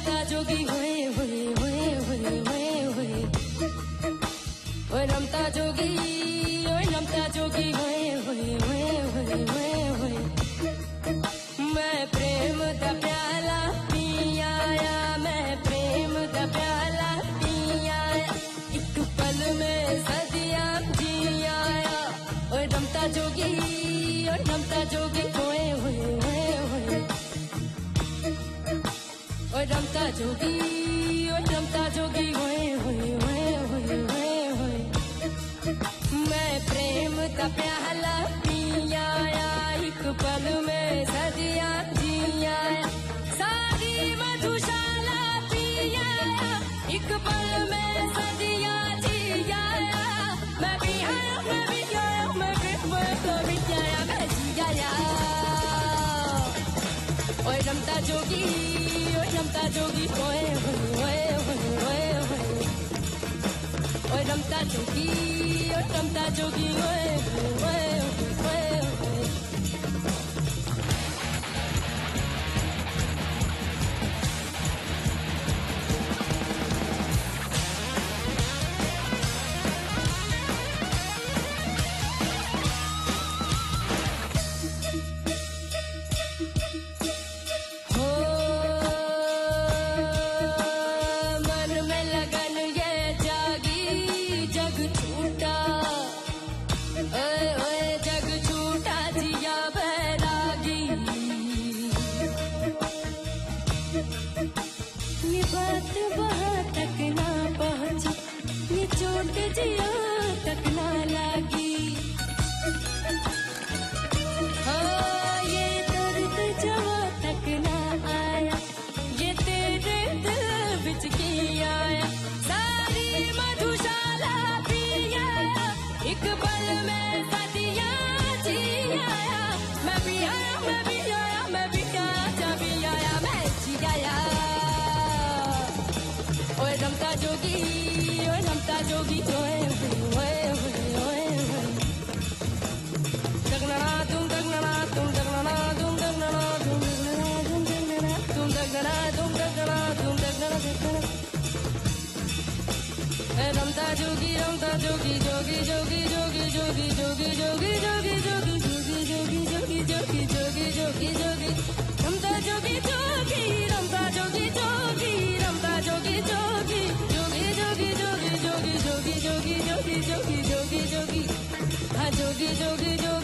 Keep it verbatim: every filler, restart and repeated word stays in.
रमता जोगी होए होए होए होए होए होए ओए रमता जोगी ओए रमता जोगी होए होए होए होए होए होए मैं प्रेम दा प्याला पी आया मैं प्रेम दा प्याला पी आया एक पल में सदियां जी आया ओए रमता जोगी ओए रमता जोगी होए होए होए होए ओए रमता जोगी ओए रमता जोगी होए होए होए होए होए होए मैं प्रेम का प्याला पी आया एक पल में सदियां जी आया सारी मधुशाला पी आया एक पल में सदियां जी आया मैं भी आया मैं भी आया मैं भी मैं भी आया मैं जी आया ओए रमता जोगी ओए रमता जोगी होए होए होए होए होए ओए रमता जोगी ओए रमता जोगी होए होए होए होए जिया तक ना लगी हाँ ये दर्द जवा तक ना आया ये तेरे दिल बिच की आया सारी मधुशाला पी आया एक पल में सदियां जी आया मैं भी आया मैं भी आया मैं भी आया जा भी आया मैं जी आया ओए रमता जोगी ओए रमता जोगी ओए ओए ओए ओए दगना तुम दगना तुम दगना तुम दगना तुम दगना तुम दगना तुम दगना तुम दगना तुम दगना रमता जोगी रमता जोगी जोगी जोगी जोगी जोगी जोगी जोगी जोगी जोगी जोगी जोगी जोगी जोगी जोगी जोगी जोगी रमता जोगी जोगी रमता जोगी जोगी रमता जोगी जोगी जोगी जोगी जोगी जोगी जोगी जोगी जोगी जोगी जोगी जोगी हाँ जोगी जोगी जोगी